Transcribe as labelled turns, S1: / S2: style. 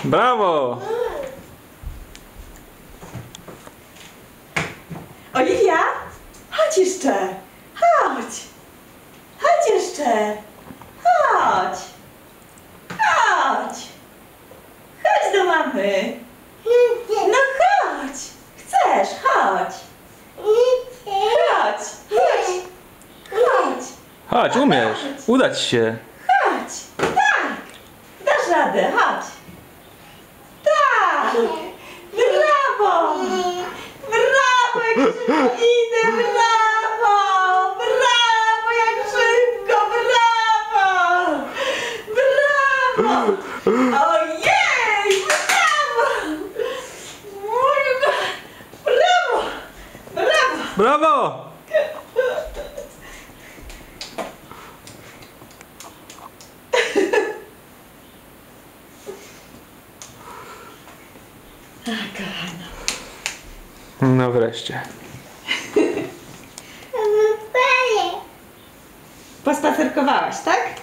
S1: Brawo!
S2: Oliwia, chodź jeszcze. Chodź. Chodź jeszcze. Chodź. Chodź. Chodź do mamy. No chodź. Chcesz, chodź. Chodź. Chodź. Chodź.
S1: Chodź, umiesz. Uda ci się.
S2: Chodź. Tak. Dasz radę, chodź. Tak. Brawo. Brawo, jak szybko idę. Brawo. Brawo, jak szybko. Brawo. Brawo. Ojej. Brawo. Brawo. Brawo.
S1: Brawo!
S2: Kochana.
S1: No wreszcie.
S2: Pospacerkowałaś, tak?